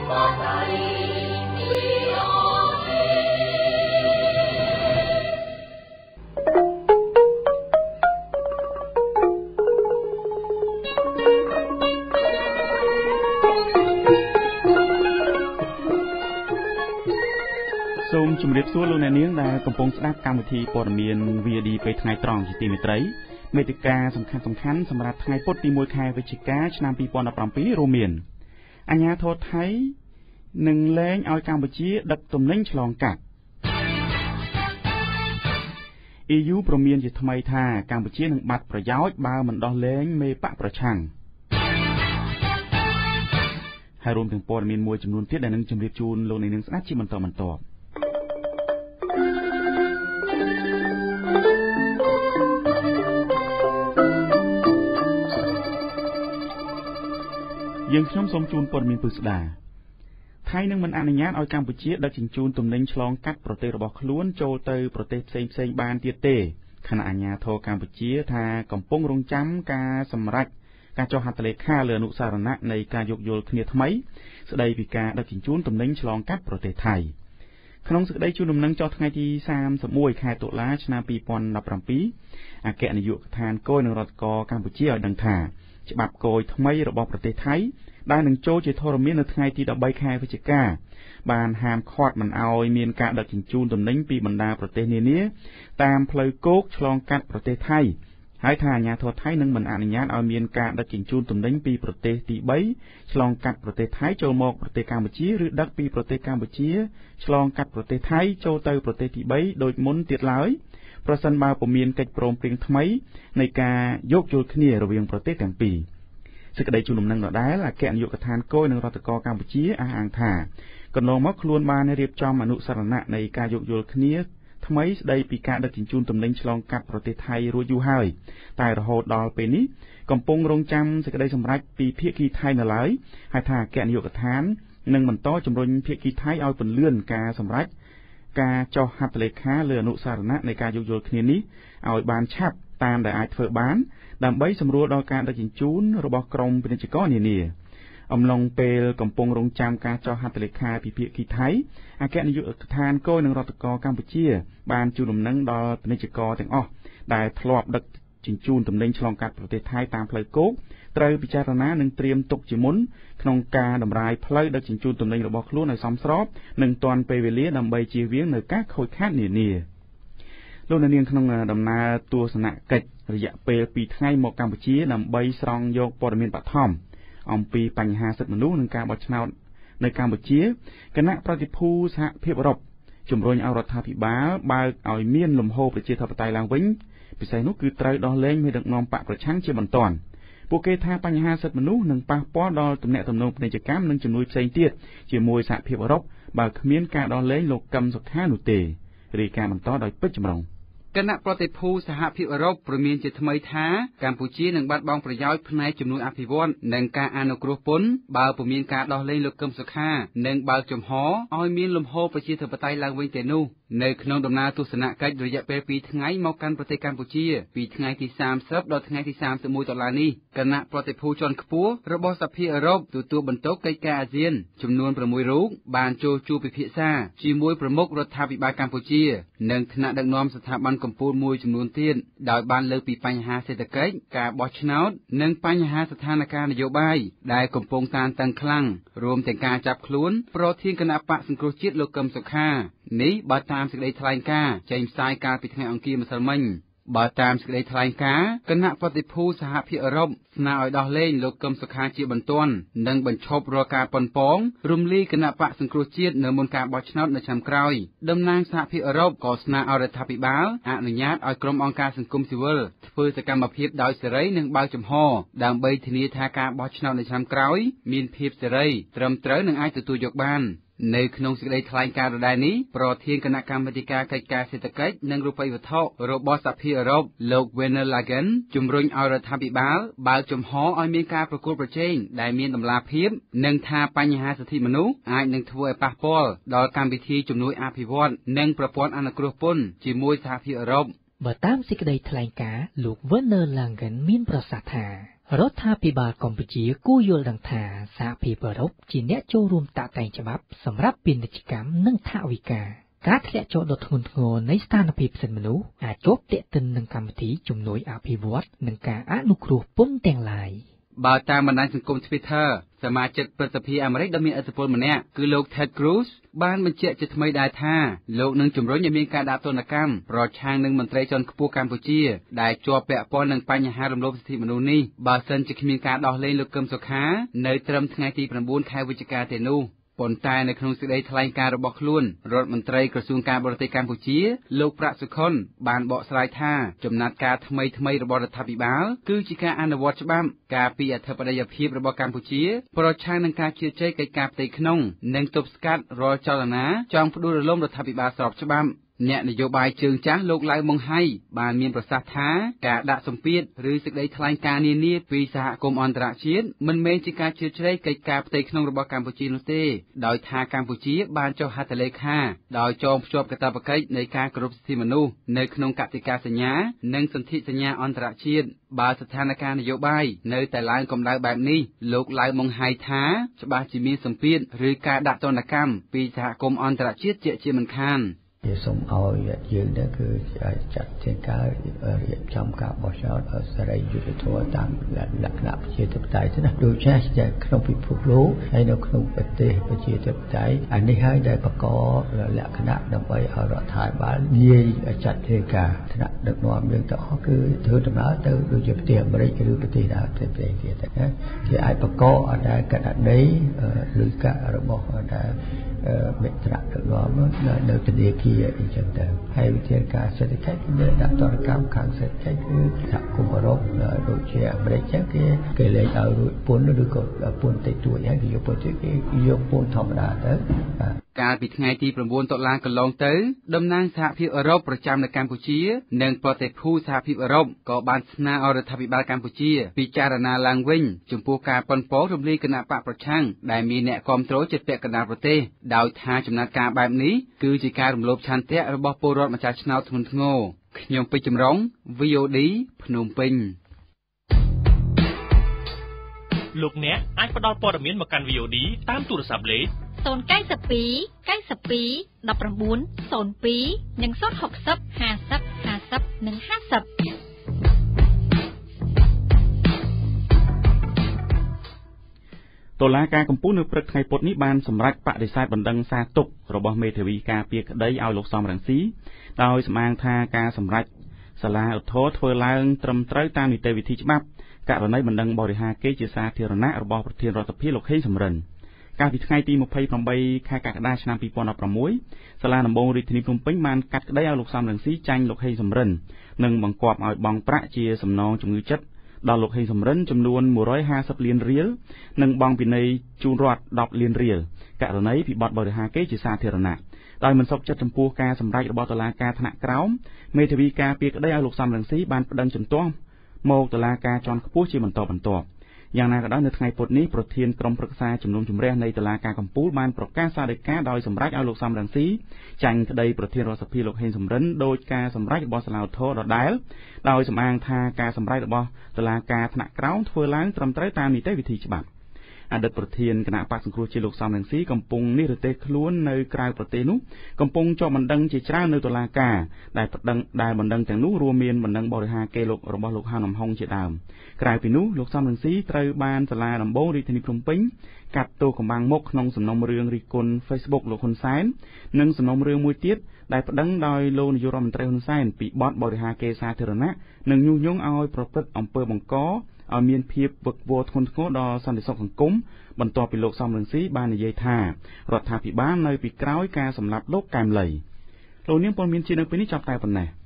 សូមជម្រាបសួរលោកអ្នកនាងដែលកំពុងស្ដាប់កម្មវិធីព័ត៌មាន VOD ពេលថ្ងៃត្រង់ជាទីមេត្រីមេតិកាសំខាន់សម្រាប់ថ្ងៃពុធទី1ខែវិច្ឆិកាឆ្នាំ2017រួមមានអាជ្ញាធរថៃនឹងលែងឲ្យកម្ពុជាដឹកទំនិញឆ្លងកាត់ EU ព្រមានជាថ្មីថាកម្ពុជានឹងបាត់ប្រយោជន៍បើមិនដោះលែងមេបកប្រឆាំងហើយរួមទាំងព័ត៌មានមួយចំនួនទៀតដែលនឹងជម្រាបជូនលោកអ្នកនាងស្ដាប់ជាបន្តយើងខ្ញុំសូមជូនព័ត៌មានពិស្ដាថៃនឹងមិនអនុញ្ញាតឲ្យកម្ពុជាដឹកជញ្ជូនទំនិញឆ្លងកាត់ប្រទេសរបស់ខ្លួនចូលទៅប្រទេសផ្សេងបានទៀតទេខណៈអាជ្ញាធរកម្ពុជាថាកំពុងរងចាំការសម្រេចការចុះហត្ថលេខាលើអនុសារណៈនៃការយោគយល់គ្នាថ្មីស្ដីពីការដឹកជញ្ជូនទំនិញឆ្លងកាត់ប្រទេសថៃក្នុងសេចក្តីជូនដំណឹងចុះថ្ងៃទី31ខែតុលាឆ្នាំ2017អគ្គនាយកដ្ឋានគយនឹងរដ្ឋកកម្ពុជាឲ្យដឹងថាច្បាប់គយថ្មីរបស់ប្រទេសថៃដែលនឹងចូលជាធរមាននៅថ្ងៃទី13ខែវិច្ឆិកាបានហាមឃាត់មិនឲ្យមានការដឹកជញ្ជូនទំនិញពីបណ្ដាប្រទេសនានាតាមផ្លូវគោកឆ្លងកាត់ប្រទេសថៃហើយថាអាជ្ញាធរថៃនឹងមិនអនុញ្ញាតឲ្យមានការដឹកជញ្ជូនទំនិញពីប្រទេសទី3ឆ្លងកាត់ប្រទេសថៃចូលមកប្រទេសកម្ពុជាឬដឹកពីប្រទេសកម្ពុជាឆ្លងកាត់ប្រទេសថៃចូលទៅប្រទេសទី3ដូចមុនទៀតឡើយប្រសិនបើពុំមានកិច្ចព្រមព្រៀងថ្មីនៃការយោគយល់គ្នារវាងប្រទេសទាំងពីរសេចក្តីជូនដំណឹងដដែលអគ្គនាយកដ្ឋានគយនឹងរដ្ឋកកម្ពុជាអះអាងថាកន្លងមកខ្លួនបានរៀបចំអនុសារណៈនៃការយោគយល់គ្នាថ្មីស្ដីពីការដឹកជញ្ជូនទំនិញឆ្លងកាត់ប្រទេសថៃរួចយូរហើយតែរហូតដល់ពេលនេះកំពុងរងចាំសេចក្តីសម្រេចពីភាគីថៃនៅឡើយហើយថាអគ្គនាយកដ្ឋាននឹងបន្តជំរុញភាគីថៃឲ្យពន្លឿនការសម្រេចការចុះហត្ថលេខាលើអនុសារណៈនៃការយោគយល់គ្នានេះឲ្យបានឆាប់តាមដែលអាចធ្វើបានដើម្បីសម្រួលដល់ការដឹកជញ្ជូនរបស់ក្រមពាណិជ្ជករនានាអំឡុងពេលកំពុងរងចាំការចុះហត្ថលេខាពីភាគីថៃអគ្គនាយកដ្ឋានគយនឹងរដ្ឋកកម្ពុជាបានជូនដំណឹងដល់ពាណិជ្ជករទាំងអស់ដែលធ្លាប់ដឹកជញ្ជូនទំនិញឆ្លងកាត់ប្រទេសថៃតាមផ្លូវគោកត្រូវពិចារណានិងត្រៀមទុកជាមុនក្នុងការតម្រាយផ្លូវដឹកជញ្ជូនទំនិញរបស់ខ្លួនឲ្យសមស្របនិងទាន់ពេលវេលាដើម្បីជៀសវាងនូវការខូចខាតនានាលោកអ្នកនាងក្នុងដំណើរទស្សនកិច្ចរយៈពេល2ថ្ងៃមកកម្ពុជាដើម្បីស្រង់យកព័ត៌មានបឋមអំពីបញ្ហាសិទ្ធិមនុស្សនិងការបោះឆ្នោតនៅកម្ពុជាគណៈប្រតិភូសហភាពអឺរ៉ុបជំរុញឲ្យរដ្ឋាភិបាលបើកឲ្យមានលំហូរប្រជាធិបតេយ្យឡើងវិញពិសេសនោះគឺត្រូវដោះលែងមេដឹកនាំបកប្រឆាំងជាបន្ទាន់ពួកគេថាបញ្ហាសិទ្ធិមនុស្សនឹងប៉ះពាល់ដល់ទំនាក់ទំនងពាណិជ្ជកម្មនិងជំនួយផ្សេងទៀតជាមួយសហភាពអឺរ៉ុបបើគ្មានការដោះលែងលោកកឹមសុខានោះទេរាយការណ៍បន្តដោយពេជ្រចម្រុងគណៈប្រតិភូសហភាពអឺរ៉ុបព្រមានជាថ្មីថាកម្ពុជានឹងបាត់បង់ប្រយោជន៍ផ្នែកជំនួយអភិវឌ្ឍនិងការអនុគ្រោះពន្ធបើពុំមានការដោះលែងលោកកឹមសុខានិងបើកចំហឲ្យមានលំហូរប្រជាធិបតេយ្យឡើងវិញទេនោះនៅក្នុងដំណើរទស្សនកិច្ចរយៈពេល2ថ្ងៃមកកាន់ប្រទេសកម្ពុជាពីថ្ងៃទី30ដល់ថ្ងៃទី31តុលានេះគណៈប្រតិភូជាន់ខ្ពស់របស់សភាអឺរ៉ុបទទួលបន្ទុកកិច្ចការអាស៊ានចំនួន6រូបបានចូលជួបពិភាក្សាជាមួយប្រមុខរដ្ឋាភិបាលកម្ពុជានិងថ្នាក់ដឹកនាំស្ថាប័នកម្ពុជាមួយចំនួនទៀតដោយបានលើកពីបញ្ហាសេដ្ឋកិច្ចការបោះឆ្នោតនិងបញ្ហាស្ថានភាពនយោបាយដែលកំពុងតានតឹងខ្លាំងរួមទាំងការចាប់ខ្លួនប្រធានគណៈបកសង្គ្រោះជាតិលោកកឹមសុខានេះបើតាមសេចក្តីថ្លែងការណ៍ចេញផ្សាយកាលពីថ្ងៃអង្គារម្សិលមិញបើតាមសេចក្តីថ្លែងការណ៍គណៈប្រតិភូសហភាពអឺរ៉ុបស្នើឲ្យដោះលែងលោកកឹមសុខាជាបន្ទាន់និងបញ្ឈប់រាល់ការប៉ុនប៉ងរំលាយគណៈបកសង្គ្រោះជាតិនៅមុនការបោះឆ្នោតនៅឆ្នាំក្រោយតំណាងសហភាពអឺរ៉ុបក៏ស្នើឲ្យរដ្ឋាភិបាលអនុញ្ញាតឲ្យក្រុមអង្គការសង្គមស៊ីវិលធ្វើសកម្មភាពដោយសេរីនិងបើកចំហដើម្បីធានាថាការបោះឆ្នោតនៅឆ្នាំក្រោយមានភាពសេរីត្រឹមត្រូវនិងអាចទទួលយកបាននៅក្នុងសេចក្តីថ្លែងការណ៍ដដែលនេះប្រធានគណៈកម្មាធិការកិច្ចការសេដ្ឋកិច្ចនិងរូបិយវត្ថុរបស់សហភាពអឺរ៉ុបលោក Werner Lagen ជំរុញឲ្យរដ្ឋាភិបាលបើកចំហឲ្យមានការប្រកួតប្រជែងដែលមានតម្លាភាពនិងថាបញ្ហាសិទ្ធិមនុស្សអាចនឹងធ្វើឲ្យប៉ះពាល់ដល់កម្មវិធីជំនួយអភិវឌ្ឍនិងប្រព័ន្ធអនុគ្រោះពន្ធជាមួយសហភាពអឺរ៉ុបបើតាមសេចក្តីថ្លែងការណ៍លោក Werner Lagen មានប្រសាសន៍ថារដ្ឋាភិបាលកម្ពុជាគួរយល់ដឹងថាសហភាពអឺរ៉ុបជាអ្នកចូលរួមតាក់តែងច្បាប់សម្រាប់ពាណិជ្ជកម្មនិងថវិកាការធ្លាក់ចុះដ៏ធ្ងន់ធ្ងរនៃស្ថានភាពសិទ្ធិមនុស្សអាចជាប់ទាក់ទិននឹងកម្មវិធីជំនួយអភិវឌ្ឍន៍និងការអនុគ្រោះពន្ធទាំងឡាយបើតាមបណ្ដាញសង្គម Twitter សមាជិកព្រឹទ្ធសភាអាមេរិកដ៏មានឥទ្ធិពលម្នាក់គឺលោក Ted Cruz បានបញ្ជាក់ជាថ្មីដែរថាលោកនឹងជំរុញឲ្យមានការដាក់ទណ្ឌកម្មប្រឆាំងនឹងមន្ត្រីជាន់ខ្ពស់កម្ពុជាដែលជាប់ពាក់ព័ន្ធនឹងបញ្ហារំលោភសិទ្ធិមនុស្សនេះបើសិនជាគ្មានការដោះលែងលោកកឹមសុខានៅត្រឹមថ្ងៃទី9 ខែវិច្ឆិកាទេនោះប៉ុន្តែនៅក្នុងសេចក្តីថ្លែងការណ៍របស់ខ្លួនរដ្ឋមន្ត្រីក្រសួងការបរទេសកម្ពុជាលោកប្រាក់សុខុនបានបកស្រាយថាចំណាត់ការថ្មីរបស់រដ្ឋាភិបាលគឺជាការអនុវត្តច្បាប់ការពីអធិបតេយ្យភាពរបស់កម្ពុជាប្រឆាំងនឹងការជឿជ័យកិច្ចការផ្ទៃក្នុងនិងទប់ស្កាត់រាល់ចលនាចង់ផ្ដួលរំលំរដ្ឋាភិបាលស្របច្បាប់អ្នកនយោបាយជើងចាស់លោកឡៅម៉ុងហៃបានមានប្រសាសន៍ថាការដាក់សម្ពាធឬសេចក្តីថ្លែងការណ៍នានាពីសហគមន៍អន្តរជាតិមិនមែនជាការជ្រៀតជ្រែកកិច្ចការផ្ទៃក្នុងរបស់កម្ពុជានោះទេដោយថាកម្ពុជាបានចុះហត្ថលេខាដោយចងភ្ជាប់កាតព្វកិច្ចនៃការគោរពសិទ្ធិមនុស្សនៅក្នុងកតិកាសញ្ញានិងសន្ធិសញ្ញាអន្តរជាតិបើស្ថានភាពនយោបាយនៅតែឡើងកម្ដៅបែបនេះលោកឡៅម៉ុងហៃថាច្បាស់ជាមានសម្ពាធឬការដាក់ទណ្ឌកម្មពីសហគមន៍អន្តរជាតិជាមិនខានសូមឲ្យយើងនេះគឺចាត់ជាការរៀបចំការបោះឆ្នោតសេរីយុត្តិធម៌តាមលក្ខណៈប្រជាធិបតេយ្យណាដូចជាក្នុងពិភពលោកហើយនៅក្នុងប្រទេសប្រជាធិបតេយ្យអានេះហើយដែលបង្កលក្ខណៈដើម្បីឲ្យរដ្ឋាភិបាលងាយចាត់ជាការថ្នាក់ដឹកនាំយើងទាំងអស់គឺធ្វើដំណើរទៅដូចជាប្រទេសអាមេរិកឬប្រទេសណាផ្សេងៗទៀតណាគេអាចបង្កឲ្យដែលកណន័យឬការបស់ដែលមេត្រាដឹកនាំនៅធនាគារអីចឹងទៅហើយវិធានការសេដ្ឋកិច្ចគឺដាក់ទណ្ឌកម្មខាងសេដ្ឋកិច្ចគឺសហគមន៍អឺរ៉ុបដូចជាអាមេរិកចឹងគេលែងឲ្យរួចពន្ធឬក៏ពន្ធតិចតួចហើយគេយកពន្ធគេយកពន្ធធម្មតាទៅកាលពីថ្ងៃទី9 តុលាកន្លងទៅតំណាងសហភាពអឺរ៉ុបប្រចាំនៅកម្ពុជានិងប្រតិភូសហភាពអឺរ៉ុបក៏បានស្នើឲ្យរដ្ឋាភិបាលកម្ពុជាពិចារណាឡើងវិញចំពោះការប៉ុនប៉ងរំលាយគណៈបកប្រឆាំងដែលមានអ្នកគាំទ្រជិតពាក់កណ្ដាលប្រទេសដោយថាចំណាត់ការបែបនេះគឺជាការរំលោភឆន្ទៈរបស់ពលរដ្ឋម្ចាស់ឆ្នោតធ្ងន់ធ្ងរខ្ញុំពេជ្រចម្រុង VOD ភ្នំពេញលោកអ្នកអាចផ្ដល់ព័ត៌មានមកកាន់ VOD តាមទូរស័ព្ទលេខ 092 92 19 02និង060 50 50និង50 តុលាការកំពូលនៅព្រឹកថ្ងៃពុធនេះបានសម្រេចបដិសេធបណ្ដឹងសារទុករបស់មេធាវីការពារក្តីឲ្យលោកសំរងស៊ីដោយសម្អាងថាការសម្រេចសាលាឧទ្ធរធ្វើឡើងត្រឹមត្រូវតាមនីតិវិធីច្បាប់ករណីបណ្ដឹងបរិហាគេជាសាធារណៈរបស់ប្រធានរដ្ឋាភិបាលលោកហេងសំរិនកាលពីថ្ងៃទី28 ខែកក្កដាឆ្នាំ2016សាលាដំបងរាជធានីភ្នំពេញបានកាត់ក្តីឲ្យលោកសំរងស៊ីចាញ់លោកហេងសំរិននិងបង្គាប់ឲ្យបង់ប្រាក់ជាសំណងជំងឺចិត្តដល់លោកហេងសំរិនចំនួន150លានរៀលនិងបង់ពិន័យជូនរដ្ឋ10លានរៀលករណីពីបទបរិហាគេជាសាធារណៈដោយមិនសុខចិត្តចំពោះការសម្រេចរបស់តុលាការថ្នាក់ក្រោមមេធាវីការពារក្តីឲ្យលោកសំរងស៊ីបានប្តឹងជំទាស់មកតុលាការជាន់ខ្ពស់ជាបន្តបន្ទាប់យ៉ាងណាក៏ដោយនៅថ្ងៃពុធនេះប្រធានក្រុមប្រឹក្សាជំនុំជម្រះនៃតុលាការកំពូលបានប្រកាសសាលដីកាដោយសម្រេចឲ្យលោកសំរងស៊ីចាញ់ក្តីប្រធានរដ្ឋសភាលោកហេងសំរិនដោយការសម្រេចរបស់សាលាឧទ្ធរដដែលដោយសម្អាងថាការសម្រេចរបស់តុលាការថ្នាក់ក្រោមធ្វើឡើងត្រឹមត្រូវតាមនីតិវិធីច្បាប់អតីតប្រធានគណៈបក្សសង្គ្រោះជាតិលោកសំរងស៊ីកំពុងនិរទេសខ្លួននៅក្រៅប្រទេសនោះកំពុងជាប់បណ្ដឹងជាច្រើននៅតុលាការដែលបណ្ដឹងទាំងនោះរួមមានបណ្ដឹងបរិហាគេលោករបស់លោកហានអំហុងជាដើមក្រៅពីនោះលោកសំរងស៊ីត្រូវបានសាលាដំបងរាជធានីភ្នំពេញកាត់ទោសកម្បាំងមុខក្នុងសំណុំរឿងរិះគន់ Facebook លោកហ៊ុនសែននិងសំណុំរឿងមួយទៀតដែលប្តឹងដោយលោកនាយករដ្ឋមន្ត្រីហ៊ុនសែនពីបទបរិហាគេសាធារណៈនិងញុះញង់ឲ្យប្រព្រឹត្តអំពើបង្កឲ្យមានភាពវឹកវរធ្ងន់ធ្ងរដល់សន្តិសុខសង្គមបន្ទាប់ពីលោកសំរងស៊ីបាននិយាយថារដ្ឋាភិបាលនៅពីក្រោយការសម្លាប់លោកកែមលីលោកនាងព័ត៌មានជានៅពេលនេះចាប់តែប៉ុណ្ណេះ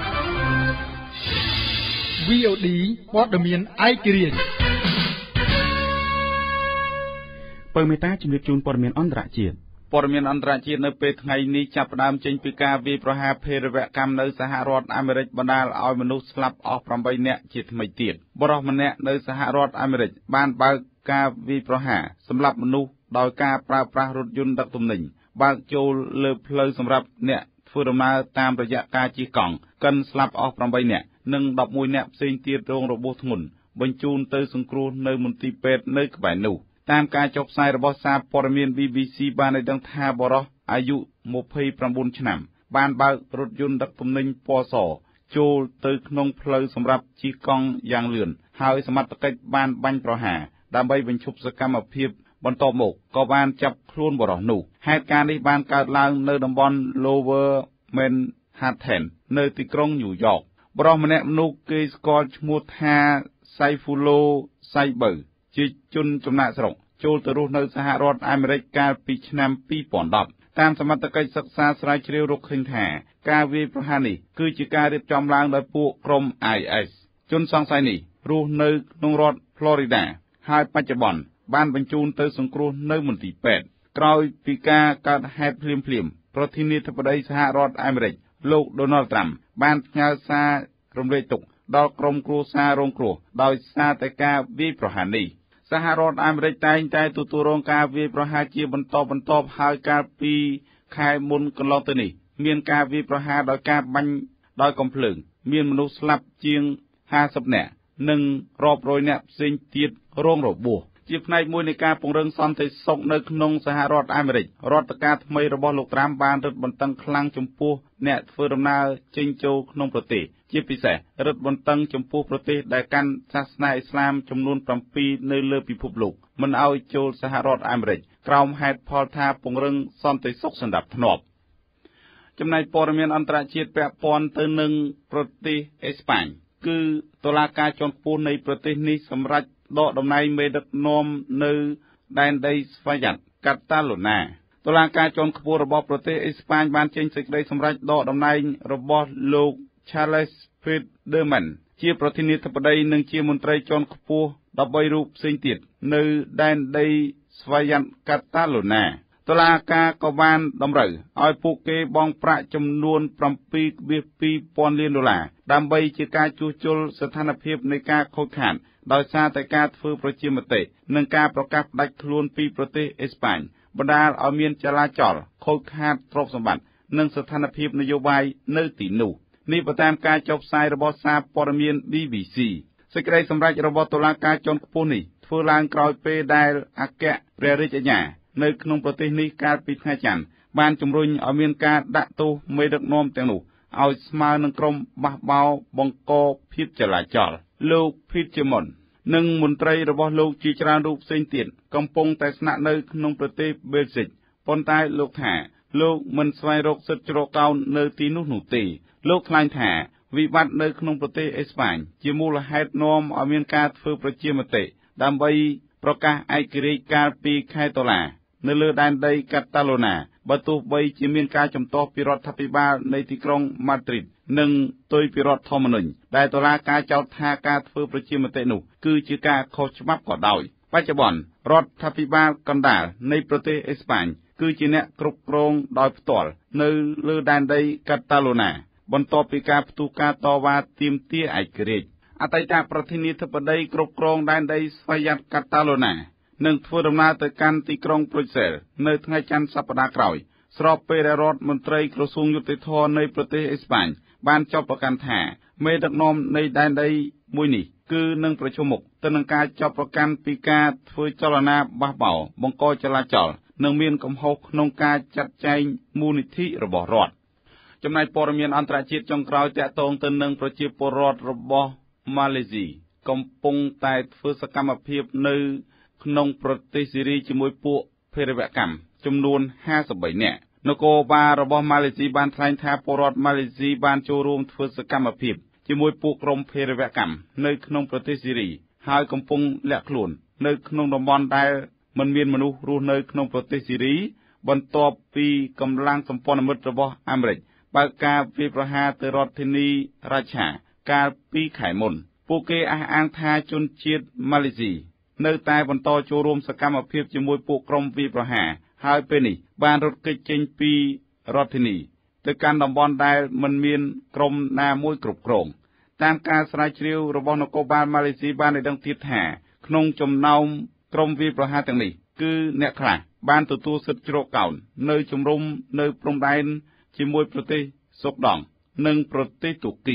VOD ព័ត៌មានឯករាជ្យបើមេតាជំរាបជូនព័ត៌មានអន្តរជាតិព័ត៌មានអន្តរជាតិនៅពេលថ្ងៃនេះចាប់ផ្ដើមចេញពីការវាយប្រហារភេរវកម្មនៅសហរដ្ឋអាមេរិកបណ្ដាលឲ្យមនុស្សស្លាប់អស់8នាក់ជាថ្មីទៀតបរិសុទ្ធម្នាក់នៅសហរដ្ឋអាមេរិកបានបើកការវាយប្រហារសម្លាប់មនុស្សដោយការប្រើប្រាស់រថយន្តដឹកទំនិញបើកចូលលើផ្លូវសម្រាប់អ្នកធ្វើដំណើរតាមរយៈការជិះកង់កិនស្លាប់អស់8នាក់និង11នាក់ផ្សេងទៀតរងរបួសធ្ងន់បញ្ជូនទៅសង្គ្រោះនៅមន្ទីរពេទ្យនៅក្បែរនោះតាមការចុះផ្សាយរបស់សារព័ត៌មាន BBC បានឲ្យដឹងថាបរិសុទ្ធអាយុ29ឆ្នាំបានបើករថយន្តដឹកទំនិញពណ៌សចូលទៅក្នុងផ្លូវសម្រាប់ជិះកង់យ៉ាងលឿនហើយសមត្ថកិច្ចបានបាញ់ប្រហារដើម្បីបញ្ឈប់សកម្មភាពបន្ទាប់មកក៏បានចាប់ខ្លួនបរិសុទ្ធនោះហេតុការណ៍នេះបានកើតឡើងនៅតំបន់ Lower Manhattan នៅទីក្រុងញូវយ៉កបរិសុទ្ធម្នាក់នោះគេស្គាល់ឈ្មោះថា Sayfullo Saibur ជាជនចំណាកស្រុកចូលទៅរស់នៅសហរដ្ឋអាមេរិកកាលពីឆ្នាំ2010តាមសមត្ថកិច្ចសិក្សាស្រាវជ្រាវរកឃើញថាការវាយប្រហារនេះគឺជាការរៀបចំឡើងដោយពួកក្រុម IS ជនសង្ស័យនេះរស់នៅក្នុងរដ្ឋ Florida ហើយបច្ចុប្បន្នបានបញ្ជូនទៅសង្គ្រោះនៅមន្ទីរពេទ្យក្រោយពីការកើតហេតុភ្លាមៗប្រធានាធិបតីសហរដ្ឋអាមេរិកលោក Donald Trump បានផ្ញើសាររំលែកទុក្ខដល់ក្រុមគ្រួសាររងគ្រោះដោយសារតែការវាយប្រហារនេះសហរដ្ឋអាមេរិកតែងតែទទួលរងការវាយប្រហារជាបន្តបន្ទាប់ហើយកាលពីខែមុនកន្លងទៅនេះមានការវាយប្រហារដោយការបាញ់ដោយកំភ្លើងមានមនុស្សស្លាប់ជាង50នាក់និងរាប់រយនាក់ផ្សេងទៀតរងរបួសជាផ្នែកមួយនៃការពង្រឹងសន្តិសុខនៅក្នុងសហរដ្ឋអាមេរិករដ្ឋការថ្មីរបស់លោកត្រាំបានរឹតបន្តឹងខ្លាំងចំពោះអ្នកធ្វើដំណើរចេញចូលក្នុងប្រទេសជាពិសេសរឹតបន្តឹងចំពោះប្រទេសដែលកាន់សាសនាអ៊ីស្លាមចំនួន7នៅលើពិភពលោកមិនឲ្យចូលសហរដ្ឋអាមេរិកក្រោមហេតុផលថាពង្រឹងសន្តិសុខសណ្ដាប់ធ្នាប់ចំណែកព័ត៌មានអន្តរជាតិពាក់ព័ន្ធទៅនឹងប្រទេសអេស្ប៉ាញគឺតុលាការជាន់ខ្ពស់នៃប្រទេសនេះសម្រេចដកតំណែងមេដឹកនាំនៅដែនដីស្វយ័តកាតាឡូណាតុលាការជាន់ខ្ពស់របស់ប្រទេសអេស្ប៉ាញបានចេញសេចក្តីសម្រេចដកតំណែងរបស់លោក Charles Puigdemont ជាប្រធានាធិបតីនិងជាមន្ត្រីជាន់ខ្ពស់13រូបផ្សេងទៀតនៅដែនដីស្វយ័តកាតាឡូណាតុលាការក៏បានតម្រូវឲ្យពួកគេបង់ប្រាក់ចំនួន $7.2 លានដើម្បីជាការជួសជុលស្ថានភាពនៃការខូចខាតដោយសារតែការធ្វើប្រជាមតិនិងការប្រកាសផ្តាច់ខ្លួនពីប្រទេសអេស្ប៉ាញបណ្ដាលឲ្យមានចលាចលខូចខាតទ្រព្យសម្បត្តិនិងស្ថានភាពនយោបាយនៅទីនោះនេះបើតាមការចុះផ្សាយរបស់សារព័ត៌មាន BBC សេចក្តីសម្រេចរបស់តុលាការជាន់ខ្ពស់នេះធ្វើឡើងក្រោយពេលដែលអគ្គព្រះរាជអាជ្ញានៅក្នុងប្រទេសនេះកាលពីថ្ងៃច័ន្ទបានជំរុញឲ្យមានការដាក់ទោសមេដឹកនាំទាំងនោះឲ្យស្មើនឹងក្រុមបះបោរបង្កភាពចលាចលលោក Puigdemont និងមន្ត្រីរបស់លោកជាច្រើនរូបផ្សេងទៀតកំពុងតែស្នាក់នៅក្នុងប្រទេសបែលហ្សិកប៉ុន្តែលោកថាលោកមិនស្វែងរកសិទ្ធិជ្រកកោននៅទីនោះនោះទេលោកថ្លែងថាវិបត្តិនៅក្នុងប្រទេសអេស្ប៉ាញជាមូលហេតុនាំឲ្យមានការធ្វើប្រជាមតិដើម្បីប្រកាសឯករាជ្យកាលពីខែតុលានៅលើដែនដីកាតាឡូណាបើទោះបីជាមានការជំទាស់ពីរដ្ឋាភិបាលនៃទីក្រុងម៉ាឌ្រីតនិងទុយពីរដ្ឋធម្មនុញ្ញដែលតុលាការចោទថាការធ្វើប្រជាមតិនោះគឺជាការខុសច្បាប់ក៏ដោយបច្ចុប្បន្នរដ្ឋាភិបាលកណ្ដាលនៃប្រទេសអេស្ប៉ាញគឺជាអ្នកគ្រប់គ្រងដោយផ្ទាល់នៅលើដែនដីកាតាឡូណាបន្ទាប់ពីការផ្ទុះការតវ៉ាទាមទារឯករាជ្យអតីតប្រធានាធិបតីគ្រប់គ្រងដែនដីស្វយ័តកាតាឡូណានឹងធ្វើដំណើរទៅកាន់ទីក្រុងប្រូសែលនៅថ្ងៃច័ន្ទសប្តាហ៍ក្រោយស្របពេលដែលរដ្ឋមន្ត្រីក្រសួងយុតិធម៌នៃប្រទេសអេស្ប៉ាញបានចោទប្រកាន់ថាមេដឹកនាំនៃដែនដីមួយនេះគឺនឹងប្រឈមមុខទៅនឹងការចោទប្រកាន់ពីការធ្វើចលនាបះបោរបង្កចលាចលនិងមានកំហុសក្នុងការចាត់ចែងមូលនិធិរបស់រដ្ឋចំណែកព័ត៌មានអន្តរជាតិចុងក្រោយតាក់ទងទៅនឹងប្រជាពលរដ្ឋរបស់ម៉ាឡេស៊ីកំពុងតែធ្វើសកម្មភាពនៅក្នុងប្រទេសសេរីជាមួយពួកភេរវកម្មចំនួន53នាក់នគរបាលរបស់ម៉ាឡេស៊ីបានថ្លែងថាពលរដ្ឋម៉ាឡេស៊ីបានចូលរួមធ្វើសកម្មភាពជាមួយពួកក្រុមភេរវកម្មនៅក្នុងប្រទេសសេរីហើយកំពុងលាក់ខ្លួននៅក្នុងតំបន់ដែលមិនមានមនុស្សរស់នៅក្នុងប្រទេសសេរីបន្ទាប់ពីកម្លាំងសម្ព័ន្ធមិត្តរបស់អាមេរិកបើកការវាយប្រហារទៅរដ្ឋធានីរ៉ាឆាកាលពីខែមុនពួកគេអះអាងថាជនជាតិម៉ាឡេស៊ីនៅតែបន្តចូលរួមសកម្មភាពជាមួយពួកក្រុមវាយប្រហារហើយពេលនេះបានរត់គេចចេញពីរដ្ឋធានីទៅកាន់តំបន់ដែលមិនមានក្រុមណាមួយគ្រប់គ្រងតាមការស្រាវជ្រាវរបស់នគរបាលម៉ាឡេស៊ីបានឲ្យដឹងទៀតថាក្នុងចំណោមក្រុមវាយប្រហារទាំងនេះគឺអ្នកខ្លះបានទទួលសិទ្ធិជ្រកកោននៅជំរំនៅព្រំដែនជាមួយប្រទេសសូដង់និងប្រទេសទូគី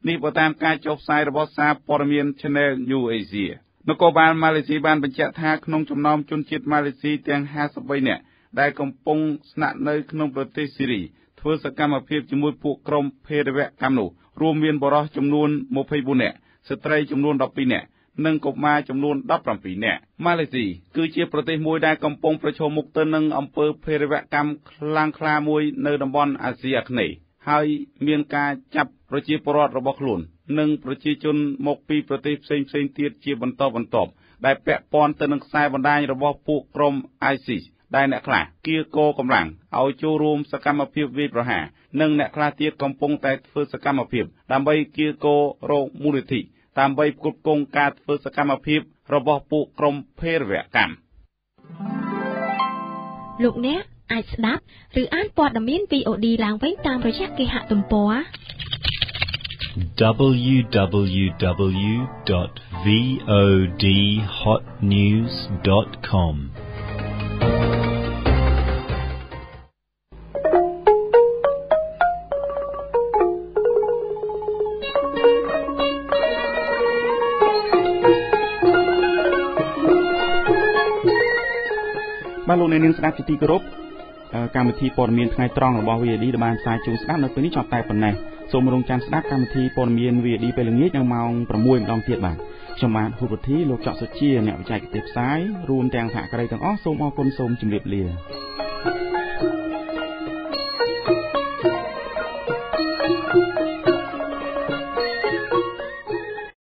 នេះបើតាមការចុះផ្សាយរបស់សារព័ត៌មាន Channel New Asia នគរបាលម៉ាឡេស៊ីបានបញ្ជាក់ថាក្នុងចំណោមជនជាតិម៉ាឡេស៊ីទាំង53នាក់ដែលកំពុងស្នាក់នៅក្នុងប្រទេសស៊ីរីធ្វើសកម្មភាពជាមួយពួកក្រុមភេរវកម្មនោះរួមមានបុរសចំនួន24នាក់ស្ត្រីចំនួន12នាក់និងកុមារចំនួន17នាក់ម៉ាឡេស៊ីគឺជាប្រទេសមួយដែលកំពុងប្រឈមមុខទៅនឹងអំពើភេរវកម្មខ្លាំងក្លាមួយនៅតំបន់អាស៊ីអាគ្នេយ៍ហើយមានការចាប់ប្រជាពលរដ្ឋរបស់ខ្លួននិងប្រជាជនមកពីប្រទេសផ្សេងៗទៀតជាបន្តបន្ទាប់ដែលពាក់ព័ន្ធទៅនឹងខ្សែបណ្ដាញរបស់ពួកក្រុម ISIS ដែលអ្នកខ្លះគៀកកម្លាំងឲ្យចូលរួមសកម្មភាពវាយប្រហារនិងអ្នកខ្លះទៀតកំពុងតែធ្វើសកម្មភាពដើម្បីគៀករកមូលនិធិដើម្បីផ្គត់ផ្គង់ការធ្វើសកម្មភាពរបស់ពួកក្រុមភេរវកម្មលោកអ្នកអាចស្ដាប់ឬអានព័ត៌មាន VOD ឡើងវិញតាមរយៈគេហទំព័រ www.vodhotnews.com បាទលោកអ្នកនាងស្ដាប់ជាទីគោរពកម្មវិធីព័ត៌មានថ្ងៃត្រង់របស់ VOD ដែលបានផ្សាយជូនស្ដាប់នៅពេលនេះចប់តែប៉ុណ្ណេះសូមរងចាំស្ដាប់កម្មវិធីព័ត៌មាន VOD ពេលល្ងាចនៅម៉ោង 6 ម្ដងទៀតបាទខ្ញុំបាទហ៊ូប៊ូធីលោកចောက်សុជាអ្នកវិទ្យាផ្សាយរួមទាំងសហការីទាំងអស់សូមអរគុណសូមជម្រាបលា